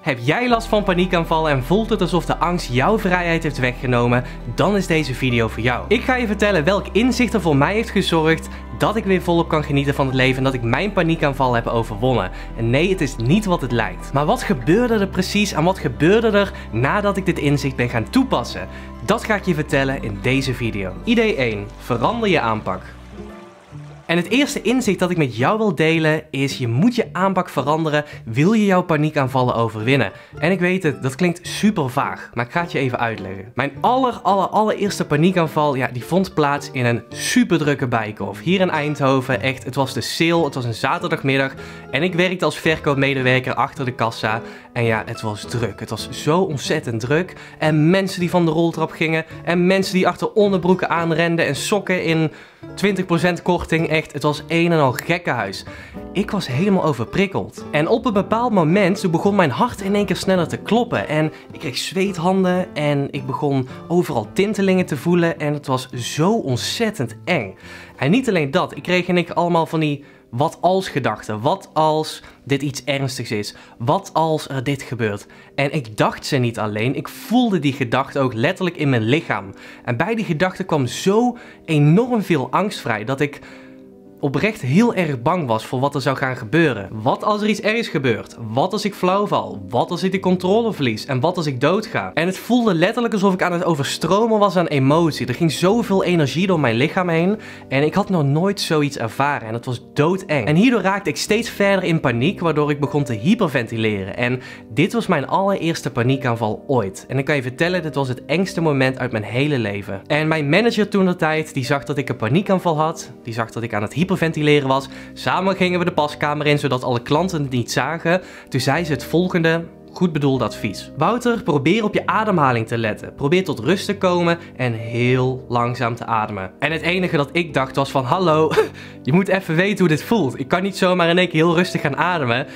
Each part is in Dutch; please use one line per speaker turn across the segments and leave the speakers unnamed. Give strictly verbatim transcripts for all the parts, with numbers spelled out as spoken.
Heb jij last van paniekaanvallen en voelt het alsof de angst jouw vrijheid heeft weggenomen? Dan is deze video voor jou. Ik ga je vertellen welk inzicht er voor mij heeft gezorgd dat ik weer volop kan genieten van het leven en dat ik mijn paniekaanval heb overwonnen. En nee, het is niet wat het lijkt. Maar wat gebeurde er precies en wat gebeurde er nadat ik dit inzicht ben gaan toepassen? Dat ga ik je vertellen in deze video. Idee één. Verander je aanpak. En het eerste inzicht dat ik met jou wil delen is: je moet je aanpak veranderen, wil je jouw paniekaanvallen overwinnen. En ik weet het, dat klinkt super vaag, maar ik ga het je even uitleggen. Mijn aller, aller, allereerste paniekaanval, ja, die vond plaats in een super drukke Bijenkorf. Hier in Eindhoven, echt, het was de sale, het was een zaterdagmiddag en ik werkte als verkoopmedewerker achter de kassa. En ja, het was druk, het was zo ontzettend druk. En mensen die van de roltrap gingen en mensen die achter onderbroeken aanrenden en sokken in twintig procent korting. Echt, het was een en al gekkenhuis. Ik was helemaal overprikkeld. En op een bepaald moment toen begon mijn hart in één keer sneller te kloppen. En ik kreeg zweethanden en ik begon overal tintelingen te voelen. En het was zo ontzettend eng. En niet alleen dat, ik kreeg in één keer allemaal van die wat als gedachten. Wat als dit iets ernstigs is? Wat als er dit gebeurt? En ik dacht ze niet alleen, ik voelde die gedachten ook letterlijk in mijn lichaam. En bij die gedachten kwam zo enorm veel angst vrij dat ik oprecht heel erg bang was voor wat er zou gaan gebeuren. Wat als er iets ergs gebeurt? Wat als ik flauw val? Wat als ik de controle verlies? En wat als ik doodga? En het voelde letterlijk alsof ik aan het overstromen was aan emotie. Er ging zoveel energie door mijn lichaam heen en ik had nog nooit zoiets ervaren en het was doodeng. En hierdoor raakte ik steeds verder in paniek, waardoor ik begon te hyperventileren. En dit was mijn allereerste paniekaanval ooit. En ik kan je vertellen, dit was het engste moment uit mijn hele leven. En mijn manager toen de tijd, die zag dat ik een paniekaanval had. Die zag dat ik aan het hyperventileren ventileren was. Samen gingen we de paskamer in, zodat alle klanten het niet zagen. Toen zei ze het volgende, goed bedoeld advies: Wouter, probeer op je ademhaling te letten. Probeer tot rust te komen en heel langzaam te ademen. En het enige dat ik dacht was van, hallo, je moet even weten hoe dit voelt. Ik kan niet zomaar in één keer heel rustig gaan ademen.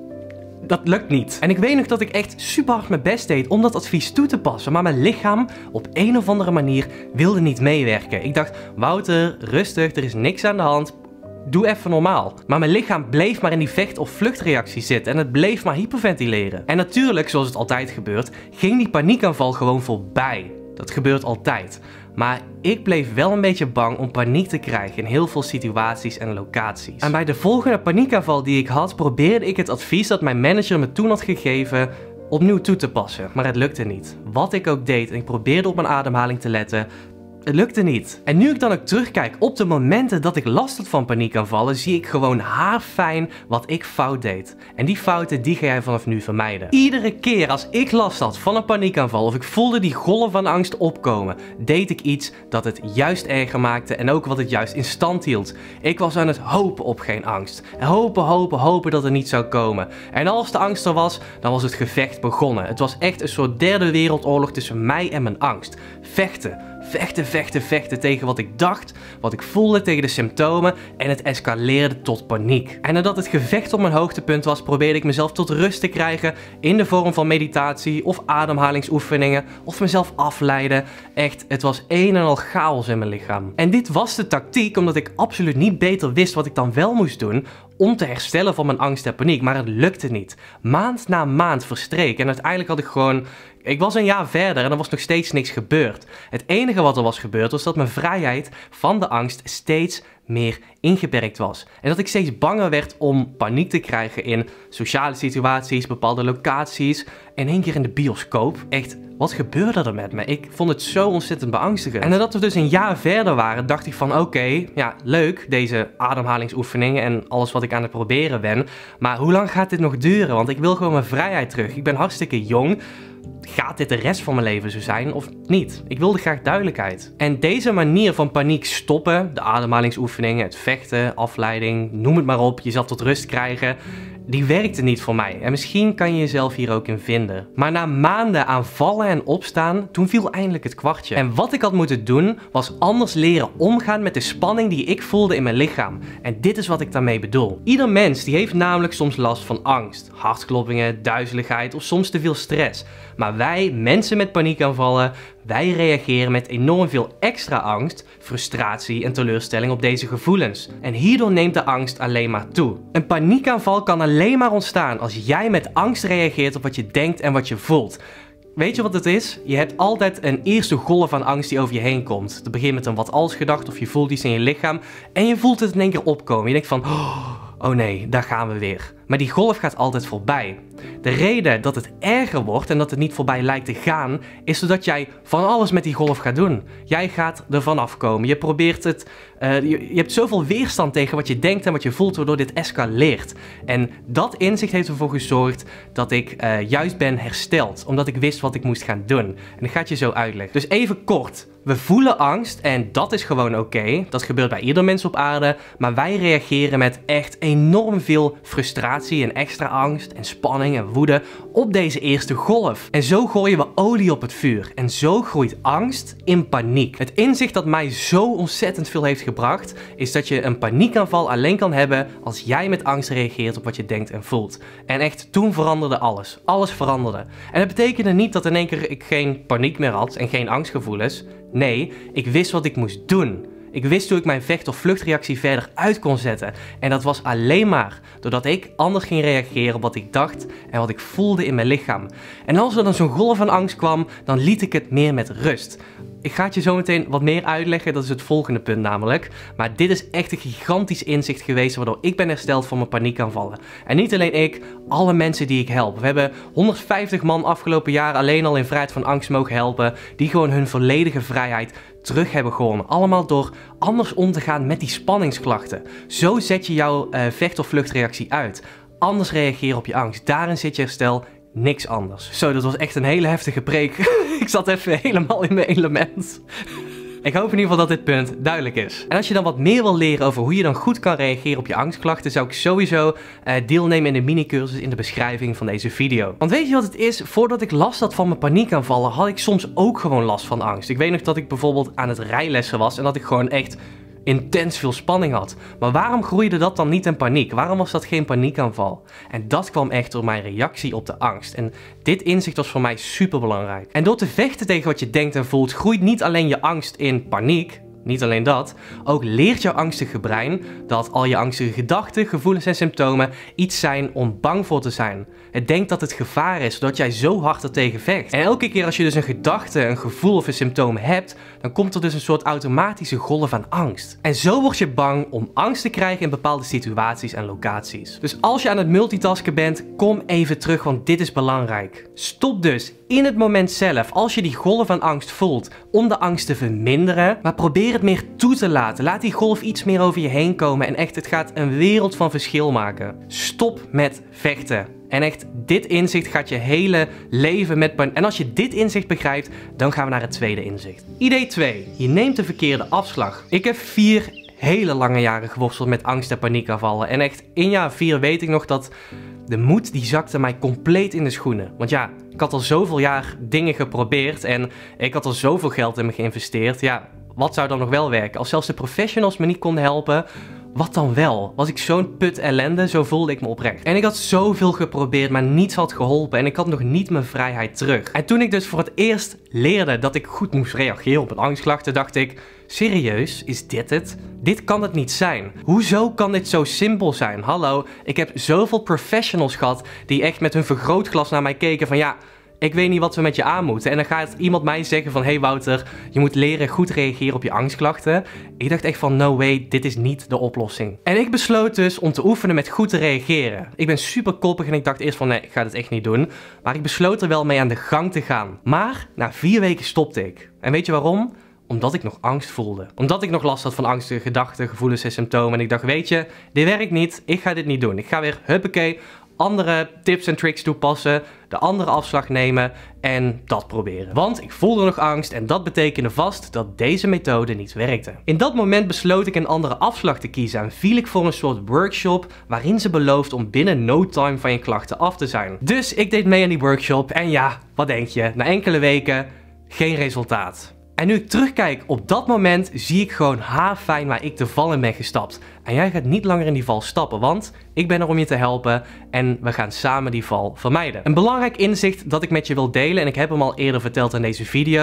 Dat lukt niet. En ik weet nog dat ik echt super hard mijn best deed om dat advies toe te passen. Maar mijn lichaam op een of andere manier wilde niet meewerken. Ik dacht, Wouter, rustig, er is niks aan de hand. Doe even normaal. Maar mijn lichaam bleef maar in die vecht- of vluchtreactie zitten en het bleef maar hyperventileren. En natuurlijk, zoals het altijd gebeurt, ging die paniekaanval gewoon voorbij. Dat gebeurt altijd. Maar ik bleef wel een beetje bang om paniek te krijgen in heel veel situaties en locaties. En bij de volgende paniekaanval die ik had, probeerde ik het advies dat mijn manager me toen had gegeven opnieuw toe te passen. Maar het lukte niet. Wat ik ook deed en ik probeerde op mijn ademhaling te letten, het lukte niet. En nu ik dan ook terugkijk op de momenten dat ik last had van paniekaanvallen, zie ik gewoon haarfijn wat ik fout deed. En die fouten, die ga jij vanaf nu vermijden. Iedere keer als ik last had van een paniekaanval of ik voelde die golf van angst opkomen, deed ik iets dat het juist erger maakte en ook wat het juist in stand hield. Ik was aan het hopen op geen angst. En hopen, hopen, hopen dat er niet zou komen. En als de angst er was, dan was het gevecht begonnen. Het was echt een soort derde wereldoorlog tussen mij en mijn angst. Vechten. Vechten, vechten, vechten tegen wat ik dacht, wat ik voelde, tegen de symptomen en het escaleerde tot paniek. En nadat het gevecht op mijn hoogtepunt was, probeerde ik mezelf tot rust te krijgen in de vorm van meditatie of ademhalingsoefeningen of mezelf afleiden. Echt, het was een en al chaos in mijn lichaam. En dit was de tactiek omdat ik absoluut niet beter wist wat ik dan wel moest doen om te herstellen van mijn angst en paniek, maar het lukte niet. Maand na maand verstreek en uiteindelijk had ik gewoon... Ik was een jaar verder en er was nog steeds niks gebeurd. Het enige wat er was gebeurd was dat mijn vrijheid van de angst steeds meer ingeperkt was. En dat ik steeds banger werd om paniek te krijgen in sociale situaties, bepaalde locaties. In één keer in de bioscoop. Echt, wat gebeurde er met me? Ik vond het zo ontzettend beangstigend. En nadat we dus een jaar verder waren, dacht ik van oké, okay, ja, leuk deze ademhalingsoefeningen en alles wat ik aan het proberen ben. Maar hoe lang gaat dit nog duren? Want ik wil gewoon mijn vrijheid terug. Ik ben hartstikke jong. Gaat dit de rest van mijn leven zo zijn of niet? Ik wilde graag duidelijkheid. En deze manier van paniek stoppen, de ademhalingsoefeningen, het vechten, afleiding, noem het maar op, jezelf tot rust krijgen, die werkte niet voor mij. En misschien kan je jezelf hier ook in vinden. Maar na maanden aan vallen en opstaan, toen viel eindelijk het kwartje. En wat ik had moeten doen, was anders leren omgaan met de spanning die ik voelde in mijn lichaam. En dit is wat ik daarmee bedoel. Ieder mens die heeft namelijk soms last van angst, hartkloppingen, duizeligheid of soms te veel stress. Maar wij, mensen met paniekaanvallen, Wij reageren met enorm veel extra angst, frustratie en teleurstelling op deze gevoelens. En hierdoor neemt de angst alleen maar toe. Een paniekaanval kan alleen maar ontstaan als jij met angst reageert op wat je denkt en wat je voelt. Weet je wat het is? Je hebt altijd een eerste golf van angst die over je heen komt. Het begint met een wat als gedachte of je voelt iets in je lichaam en je voelt het in één keer opkomen. Je denkt van, oh nee, daar gaan we weer. Maar die golf gaat altijd voorbij. De reden dat het erger wordt en dat het niet voorbij lijkt te gaan, is doordat jij van alles met die golf gaat doen. Jij gaat er vanaf komen. Je probeert het, uh, je, je hebt zoveel weerstand tegen wat je denkt en wat je voelt, waardoor dit escaleert. En dat inzicht heeft ervoor gezorgd dat ik uh, juist ben hersteld, omdat ik wist wat ik moest gaan doen. En ik ga het je zo uitleggen. Dus even kort. We voelen angst en dat is gewoon oké. Okay. Dat gebeurt bij ieder mens op aarde. Maar wij reageren met echt enorm veel frustratie en extra angst en spanning en woede op deze eerste golf. En zo gooien we olie op het vuur. En zo groeit angst in paniek. Het inzicht dat mij zo ontzettend veel heeft gebracht, is dat je een paniekaanval alleen kan hebben als jij met angst reageert op wat je denkt en voelt. En echt, toen veranderde alles. Alles veranderde. En dat betekende niet dat in één keer ik geen paniek meer had en geen angstgevoelens. Nee, ik wist wat ik moest doen. Ik wist hoe ik mijn vecht- of vluchtreactie verder uit kon zetten. En dat was alleen maar doordat ik anders ging reageren op wat ik dacht en wat ik voelde in mijn lichaam. En als er dan zo'n golf van angst kwam, dan liet ik het meer met rust. Ik ga het je zo meteen wat meer uitleggen, dat is het volgende punt namelijk. Maar dit is echt een gigantisch inzicht geweest waardoor ik ben hersteld van mijn paniekaanvallen. En niet alleen ik, alle mensen die ik help. We hebben honderdvijftig man afgelopen jaar alleen al in vrijheid van angst mogen helpen, die gewoon hun volledige vrijheid terug hebben gewonnen. Allemaal door anders om te gaan met die spanningsklachten. Zo zet je jouw uh, vecht- of vluchtreactie uit. Anders reageren op je angst. Daarin zit je herstel. Niks anders. Zo, dat was echt een hele heftige preek. Ik zat even helemaal in mijn element. Ik hoop in ieder geval dat dit punt duidelijk is. En als je dan wat meer wil leren over hoe je dan goed kan reageren op je angstklachten, zou ik sowieso uh, deelnemen in de mini-cursus in de beschrijving van deze video. Want weet je wat het is? Voordat ik last had van mijn paniekaanvallen, had ik soms ook gewoon last van angst. Ik weet nog dat ik bijvoorbeeld aan het rijlessen was en dat ik gewoon echt intens veel spanning had. Maar waarom groeide dat dan niet in paniek? Waarom was dat geen paniekaanval? En dat kwam echt door mijn reactie op de angst. En dit inzicht was voor mij super belangrijk. En door te vechten tegen wat je denkt en voelt, groeit niet alleen je angst in paniek. Niet alleen dat, ook leert jouw angstige brein dat al je angstige gedachten, gevoelens en symptomen iets zijn om bang voor te zijn. Het denkt dat het gevaar is, zodat jij zo hard ertegen vecht. En elke keer als je dus een gedachte, een gevoel of een symptoom hebt, dan komt er dus een soort automatische golf van angst. En zo word je bang om angst te krijgen in bepaalde situaties en locaties. Dus als je aan het multitasken bent, kom even terug, want dit is belangrijk. Stop dus in het moment zelf, als je die golf van angst voelt, om de angst te verminderen, maar probeer het meer toe te laten. Laat die golf iets meer over je heen komen en echt, het gaat een wereld van verschil maken. Stop met vechten. En echt, dit inzicht gaat je hele leven met paniek. En als je dit inzicht begrijpt, dan gaan we naar het tweede inzicht. Idee twee. Je neemt de verkeerde afslag. Ik heb vier hele lange jaren geworsteld met angst en paniekaanvallen. En echt, in jaar vier weet ik nog dat de moed die zakte mij compleet in de schoenen. Want ja, ik had al zoveel jaar dingen geprobeerd en ik had al zoveel geld in me geïnvesteerd. Ja, wat zou dan nog wel werken? Als zelfs de professionals me niet konden helpen, wat dan wel? Was ik zo'n put ellende? Zo voelde ik me oprecht. En ik had zoveel geprobeerd, maar niets had geholpen. En ik had nog niet mijn vrijheid terug. En toen ik dus voor het eerst leerde dat ik goed moest reageren op een angstklachten, dacht ik, serieus? Is dit het? Dit kan het niet zijn. Hoezo kan dit zo simpel zijn? Hallo, ik heb zoveel professionals gehad die echt met hun vergrootglas naar mij keken van ja, ik weet niet wat we met je aan moeten. En dan gaat iemand mij zeggen van, hey Wouter, je moet leren goed reageren op je angstklachten. Ik dacht echt van, no way, dit is niet de oplossing. En ik besloot dus om te oefenen met goed te reageren. Ik ben super koppig en ik dacht eerst van, nee, ik ga dit echt niet doen. Maar ik besloot er wel mee aan de gang te gaan. Maar na vier weken stopte ik. En weet je waarom? Omdat ik nog angst voelde. Omdat ik nog last had van angstige gedachten, gevoelens en symptomen. En ik dacht, weet je, dit werkt niet. Ik ga dit niet doen. Ik ga weer, huppakee, andere tips en tricks toepassen, de andere afslag nemen en dat proberen. Want ik voelde nog angst en dat betekende vast dat deze methode niet werkte. In dat moment besloot ik een andere afslag te kiezen en viel ik voor een soort workshop waarin ze belooft om binnen no time van je klachten af te zijn. Dus ik deed mee aan die workshop en ja, wat denk je? Na enkele weken geen resultaat. En nu ik terugkijk op dat moment, zie ik gewoon haarfijn waar ik de val in ben gestapt. En jij gaat niet langer in die val stappen, want ik ben er om je te helpen en we gaan samen die val vermijden. Een belangrijk inzicht dat ik met je wil delen, en ik heb hem al eerder verteld in deze video.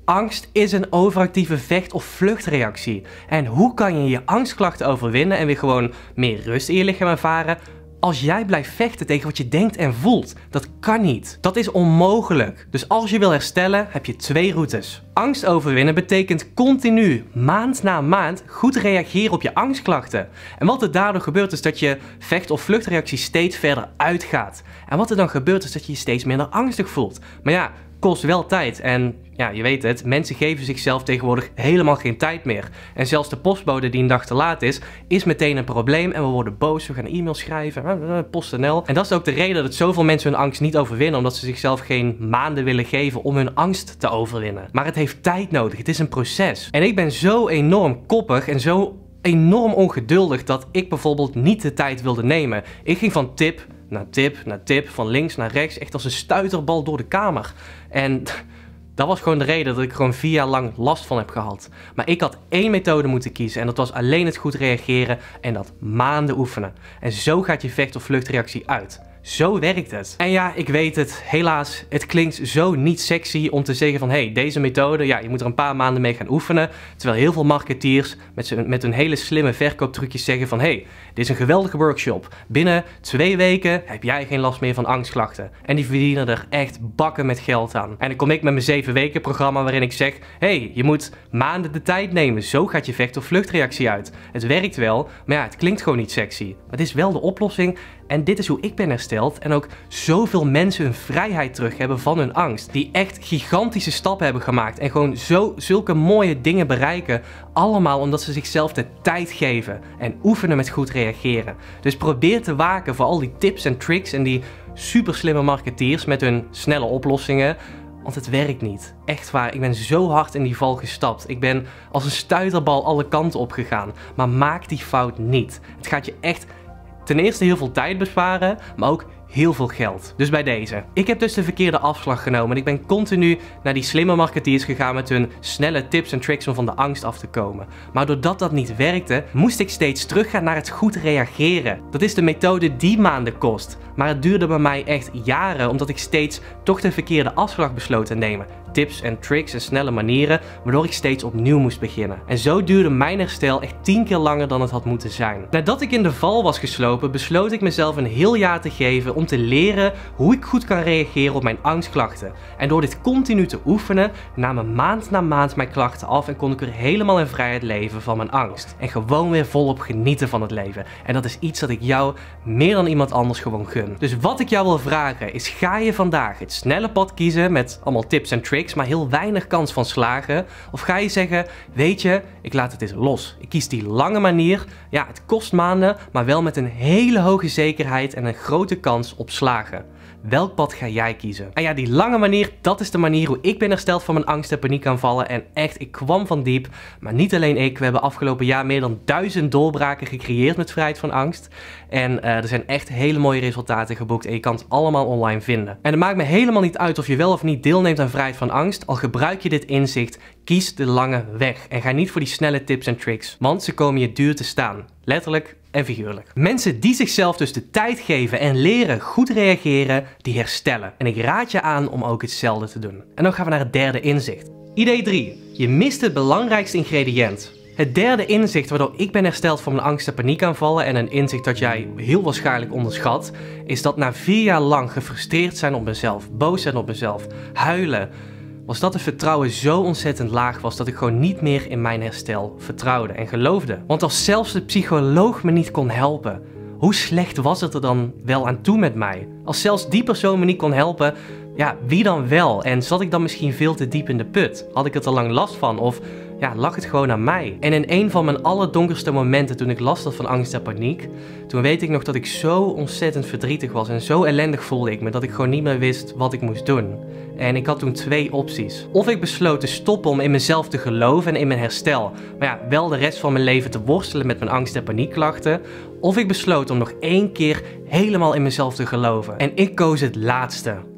Angst is een overactieve vecht- of vluchtreactie. En hoe kan je je angstklachten overwinnen en weer gewoon meer rust in je lichaam ervaren als jij blijft vechten tegen wat je denkt en voelt? Dat kan niet. Dat is onmogelijk. Dus als je wil herstellen, heb je twee routes. Angst overwinnen betekent continu, maand na maand, goed reageren op je angstklachten. En wat er daardoor gebeurt is dat je vecht- of vluchtreactie steeds verder uitgaat. En wat er dan gebeurt is dat je je steeds minder angstig voelt. Maar ja, kost wel tijd en ja, je weet het, mensen geven zichzelf tegenwoordig helemaal geen tijd meer. En zelfs de postbode die een dag te laat is, is meteen een probleem en we worden boos, we gaan e-mails schrijven, PostNL. En dat is ook de reden dat zoveel mensen hun angst niet overwinnen, omdat ze zichzelf geen maanden willen geven om hun angst te overwinnen. Maar het heeft tijd nodig, het is een proces. En ik ben zo enorm koppig en zo enorm ongeduldig dat ik bijvoorbeeld niet de tijd wilde nemen. Ik ging van tip naar tip naar tip, van links naar rechts, echt als een stuiterbal door de kamer. En dat was gewoon de reden dat ik gewoon vier jaar lang last van heb gehad. Maar ik had één methode moeten kiezen en dat was alleen het goed reageren en dat maanden oefenen. En zo gaat je vecht- of vluchtreactie uit. Zo werkt het. En ja, ik weet het, helaas, het klinkt zo niet sexy om te zeggen van hé, hey, deze methode, ja, je moet er een paar maanden mee gaan oefenen. Terwijl heel veel marketeers met, z'n, met hun hele slimme verkooptrucjes zeggen van hé, hey, dit is een geweldige workshop. Binnen twee weken heb jij geen last meer van angstklachten. En die verdienen er echt bakken met geld aan. En dan kom ik met mijn zeven weken programma waarin ik zeg, hé, hey, je moet maanden de tijd nemen. Zo gaat je vecht- of vluchtreactie uit. Het werkt wel, maar ja, het klinkt gewoon niet sexy. Maar het is wel de oplossing. En dit is hoe ik ben hersteld en ook zoveel mensen hun vrijheid terug hebben van hun angst. Die echt gigantische stappen hebben gemaakt en gewoon zo, zulke mooie dingen bereiken. Allemaal omdat ze zichzelf de tijd geven en oefenen met goed reageren. Dus probeer te waken voor al die tips en tricks en die super slimme marketeers met hun snelle oplossingen. Want het werkt niet. Echt waar, ik ben zo hard in die val gestapt. Ik ben als een stuiterbal alle kanten op gegaan. Maar maak die fout niet. Het gaat je echt ten eerste heel veel tijd besparen, maar ook heel veel geld. Dus bij deze. Ik heb dus de verkeerde afslag genomen en ik ben continu naar die slimme marketeers gegaan met hun snelle tips en tricks om van de angst af te komen. Maar doordat dat niet werkte, moest ik steeds teruggaan naar het goed reageren. Dat is de methode die maanden kost. Maar het duurde bij mij echt jaren, omdat ik steeds toch de verkeerde afslag besloot te nemen. Tips en tricks en snelle manieren, waardoor ik steeds opnieuw moest beginnen. En zo duurde mijn herstel echt tien keer langer dan het had moeten zijn. Nadat ik in de val was geslopen, besloot ik mezelf een heel jaar te geven om te leren hoe ik goed kan reageren op mijn angstklachten. En door dit continu te oefenen, namen maand na maand mijn klachten af en kon ik weer helemaal in vrijheid leven van mijn angst. En gewoon weer volop genieten van het leven. En dat is iets dat ik jou meer dan iemand anders gewoon gun. Dus wat ik jou wil vragen is, ga je vandaag het snelle pad kiezen met allemaal tips en tricks, maar heel weinig kans van slagen? Of ga je zeggen, weet je, ik laat het eens los. Ik kies die lange manier. Ja, het kost maanden, maar wel met een hele hoge zekerheid en een grote kans op slagen. Welk pad ga jij kiezen? En ja, die lange manier, dat is de manier hoe ik ben hersteld van mijn angst en paniekaanvallen. En echt, ik kwam van diep. Maar niet alleen ik, we hebben afgelopen jaar meer dan duizend doorbraken gecreëerd met vrijheid van angst. En uh, er zijn echt hele mooie resultaten geboekt en je kan het allemaal online vinden. En het maakt me helemaal niet uit of je wel of niet deelneemt aan vrijheid van angst. Al gebruik je dit inzicht, kies de lange weg. En ga niet voor die snelle tips en tricks, want ze komen je duur te staan. Letterlijk en figuurlijk. Mensen die zichzelf dus de tijd geven en leren goed reageren, die herstellen. En ik raad je aan om ook hetzelfde te doen. En dan gaan we naar het derde inzicht. Idee drie. Je mist het belangrijkste ingrediënt. Het derde inzicht waardoor ik ben hersteld van mijn angst en paniekaanvallen, en een inzicht dat jij heel waarschijnlijk onderschat, is dat na vier jaar lang gefrustreerd zijn op mezelf, boos zijn op mezelf, huilen, was dat het vertrouwen zo ontzettend laag was dat ik gewoon niet meer in mijn herstel vertrouwde en geloofde. Want als zelfs de psycholoog me niet kon helpen, hoe slecht was het er dan wel aan toe met mij? Als zelfs die persoon me niet kon helpen, ja, wie dan wel? En zat ik dan misschien veel te diep in de put? Had ik er te lang last van? Of ja, lag het gewoon aan mij? En in een van mijn allerdonkerste momenten toen ik last had van angst en paniek, toen weet ik nog dat ik zo ontzettend verdrietig was en zo ellendig voelde ik me dat ik gewoon niet meer wist wat ik moest doen. En ik had toen twee opties. Of ik besloot te stoppen om in mezelf te geloven en in mijn herstel, maar ja, wel de rest van mijn leven te worstelen met mijn angst en paniekklachten. Of ik besloot om nog één keer helemaal in mezelf te geloven. En ik koos het laatste.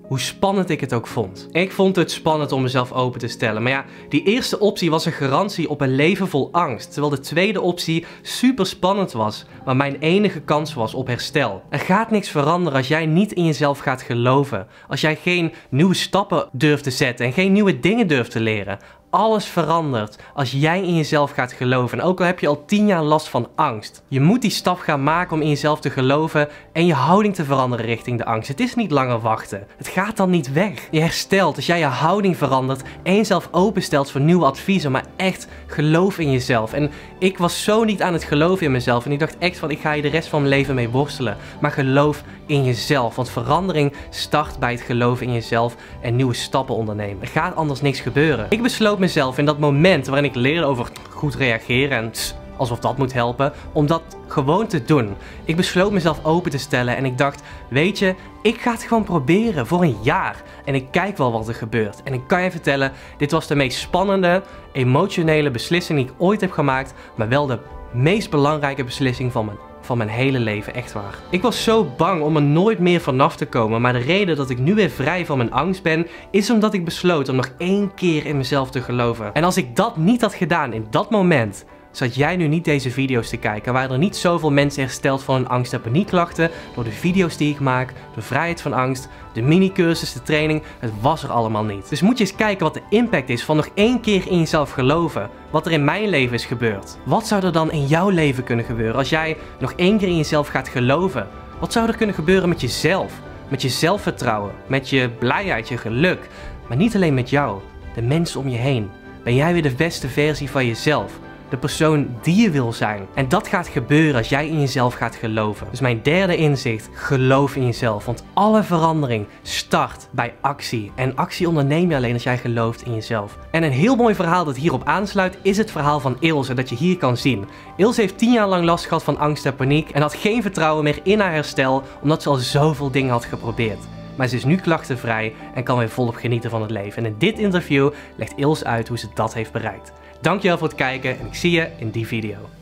hoe spannend ik het ook vond. Ik vond het spannend om mezelf open te stellen. Maar ja, die eerste optie was een garantie op een leven vol angst. Terwijl de tweede optie super spannend was, maar mijn enige kans was op herstel. Er gaat niks veranderen als jij niet in jezelf gaat geloven. Als jij geen nieuwe stappen durft te zetten en geen nieuwe dingen durft te leren. Alles verandert als jij in jezelf gaat geloven. En ook al heb je al tien jaar last van angst. Je moet die stap gaan maken om in jezelf te geloven en je houding te veranderen richting de angst. Het is niet langer wachten. Het gaat dan niet weg. Je herstelt als jij je houding verandert en jezelf openstelt voor nieuwe adviezen. Maar echt geloof in jezelf. En ik was zo niet aan het geloven in mezelf. En ik dacht echt van, ik ga hier de rest van mijn leven mee worstelen. Maar geloof in jezelf. Want verandering start bij het geloven in jezelf en nieuwe stappen ondernemen. Er gaat anders niks gebeuren. Ik besloot mezelf in dat moment waarin ik leerde over goed reageren en tss, alsof dat moet helpen, om dat gewoon te doen. Ik besloot mezelf open te stellen en ik dacht, weet je, ik ga het gewoon proberen voor een jaar. En ik kijk wel wat er gebeurt. En ik kan je vertellen, dit was de meest spannende, emotionele beslissing die ik ooit heb gemaakt, maar wel de meest belangrijke beslissing van mijn van mijn hele leven, echt waar. Ik was zo bang om er nooit meer vanaf te komen, maar de reden dat ik nu weer vrij van mijn angst ben, is omdat ik besloot om nog één keer in mezelf te geloven. En als ik dat niet had gedaan in dat moment, zat jij nu niet deze video's te kijken. Waren er niet zoveel mensen hersteld van hun angst- en paniekklachten, door de video's die ik maak, de vrijheid van angst, de mini-cursus, de training, het was er allemaal niet. Dus moet je eens kijken wat de impact is van nog één keer in jezelf geloven. Wat er in mijn leven is gebeurd. Wat zou er dan in jouw leven kunnen gebeuren als jij nog één keer in jezelf gaat geloven? Wat zou er kunnen gebeuren met jezelf? Met je zelfvertrouwen, met je blijheid, je geluk. Maar niet alleen met jou, de mensen om je heen. Ben jij weer de beste versie van jezelf? De persoon die je wil zijn. En dat gaat gebeuren als jij in jezelf gaat geloven. Dus mijn derde inzicht, geloof in jezelf. Want alle verandering start bij actie. En actie onderneem je alleen als jij gelooft in jezelf. En een heel mooi verhaal dat hierop aansluit is het verhaal van Ilse, dat je hier kan zien. Ilse heeft tien jaar lang last gehad van angst en paniek en had geen vertrouwen meer in haar herstel, omdat ze al zoveel dingen had geprobeerd. Maar ze is nu klachtenvrij en kan weer volop genieten van het leven. En in dit interview legt Ilse uit hoe ze dat heeft bereikt. Dankjewel voor het kijken en ik zie je in die video.